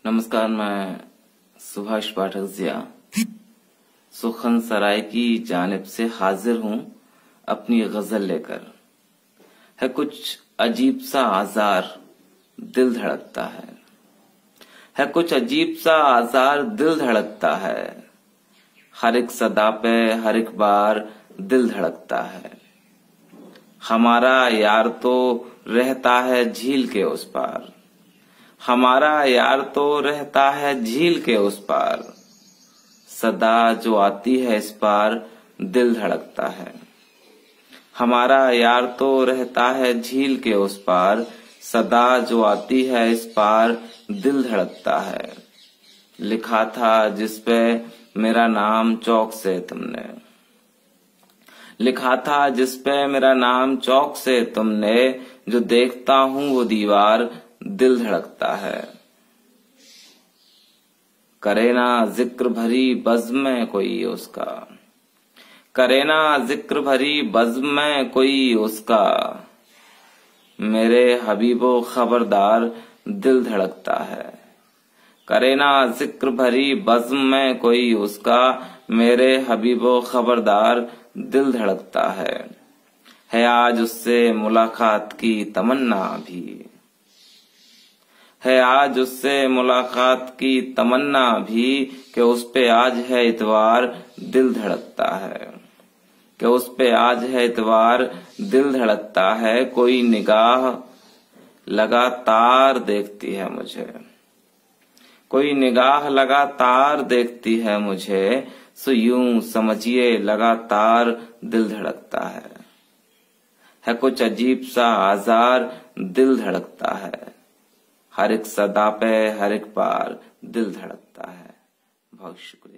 नमस्कार, मैं सुभाष पाठक जिया सुखन सराय की जानिब से हाजिर हूँ अपनी गजल लेकर। है कुछ अजीब सा आजार दिल धड़कता है कुछ अजीब सा आजार दिल धड़कता है। हर एक सदा पे हर एक बार दिल धड़कता है। हमारा यार तो रहता है झील के उस पार, हमारा यार तो रहता है झील के उस पार। सदा जो आती है इस पार दिल धड़कता है। हमारा यार तो रहता है झील के उस पार, सदा जो आती है इस पार दिल धड़कता है। लिखा था जिस पे मेरा नाम चौक से तुमने, लिखा था जिस पे मेरा नाम चौक से तुमने, जो देखता हूँ वो दीवार दिल धड़कता है। करे ना जिक्र भरी बज़्म में कोई उसका, करे ना जिक्र भरी बज़्म में कोई उसका। मेरे हबीबो खबरदार दिल धड़कता है। करे ना जिक्र भरी बज़्म में कोई उसका, मेरे हबीबो खबरदार दिल धड़कता है आज उससे मुलाकात की तमन्ना भी, है आज उससे मुलाकात की तमन्ना भी, कि उस पे आज है इतवार दिल धड़कता है, कि उस पे आज है इतवार दिल धड़कता है। कोई निगाह लगातार देखती है मुझे, कोई निगाह लगातार देखती है मुझे, सो यूं समझिए लगातार दिल धड़कता है कुछ अजीब सा आजार दिल धड़कता है। हर एक सदा पे हर एक बार दिल धड़कता है। बहुत शुक्रिया।